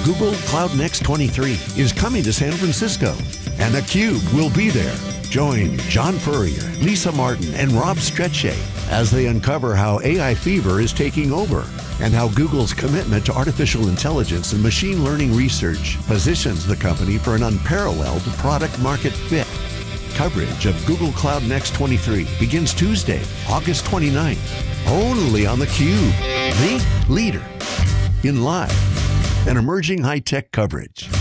Google Cloud Next 23 is coming to San Francisco, and theCUBE will be there. Join John Furrier, Lisa Martin, and Rob Strechay as they uncover how AI fever is taking over and how Google's commitment to artificial intelligence and machine learning research positions the company for an unparalleled product market fit. Coverage of Google Cloud Next 23 begins Tuesday, August 29th, only on theCUBE, the leader in live and emerging high-tech coverage.